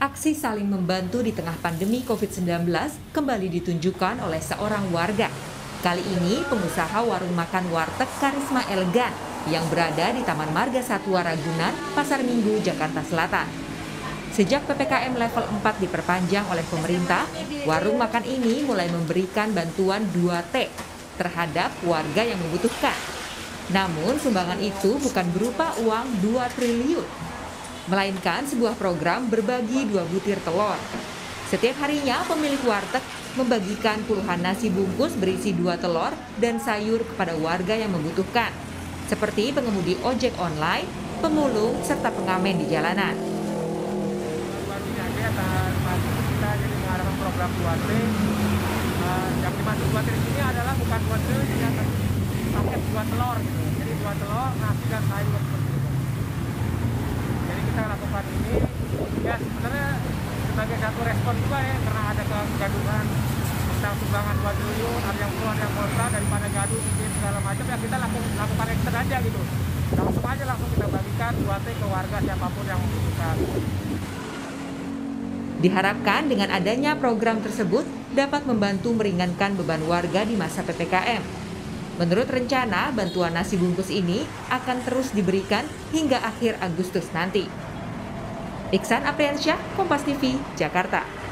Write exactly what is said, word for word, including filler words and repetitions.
Aksi saling membantu di tengah pandemi covid sembilan belas kembali ditunjukkan oleh seorang warga. Kali ini pengusaha warung makan warteg Karisma Elegan yang berada di Taman Marga Satwa Ragunan, Pasar Minggu, Jakarta Selatan. Sejak P P K M level empat diperpanjang oleh pemerintah, warung makan ini mulai memberikan bantuan dua T terhadap warga yang membutuhkan. Namun sumbangan itu bukan berupa uang dua triliun, melainkan sebuah program berbagi dua butir telur. Setiap harinya pemilik warteg membagikan puluhan nasi bungkus berisi dua telur dan sayur kepada warga yang membutuhkan, seperti pengemudi ojek online, pemulung, serta pengamen di jalanan. Kita jadi mengadakan program dua T. Uh, yang dimaksud dua T di sini adalah bukan dua T yang paket dua telur gitu. Jadi dua telur, nasi dan sayur seperti itu. Jadi kita lakukan ini ya sebenarnya sebagai satu respon juga ya, karena ada kegaduhan tentang sumbangan dua triliun, ada yang pro ada yang kontra, daripada gaduh bikin segala macam ya kita lakukan lakukan action aja gitu. Langsung aja langsung kita bagikan dua T ke warga siapapun yang membutuhkan. Diharapkan dengan adanya program tersebut dapat membantu meringankan beban warga di masa P P K M. Menurut rencana, bantuan nasi bungkus ini akan terus diberikan hingga akhir Agustus nanti. Iksan Apriansyah, Kompas T V, Jakarta.